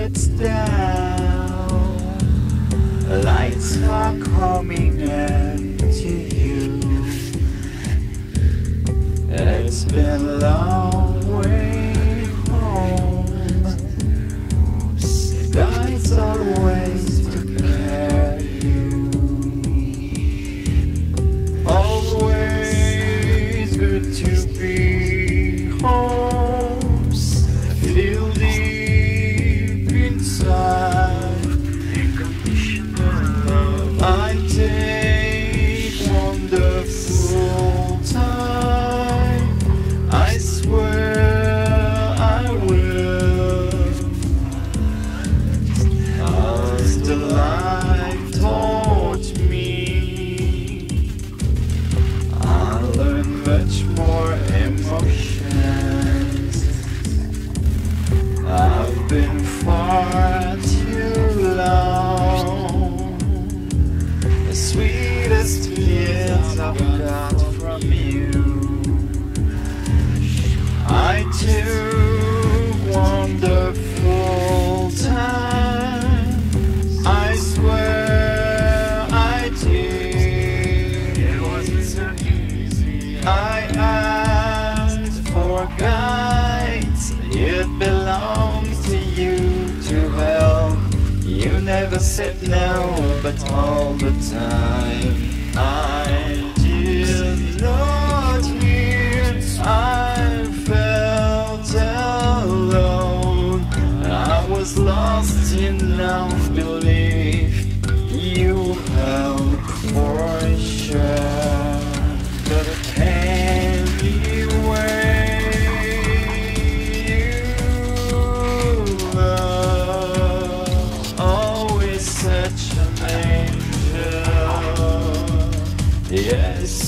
gets down, lights are coming into you. It's been a long way home. God's always prepared you. Always good to be home. Feel deep inside. I take wonderful time. I swear I will. As the life taught me, I learned much more emotions. I've been far too long. The sweetest years I've got from you. I took wonderful time. I swear I did. It wasn't so easy. I asked for guidance. It belongs to you to help. You never said no, but all the time I did not hear. I felt alone. I was lost in unbelief. You help for sure, but I can't beware. You love, always such an angel. Yes.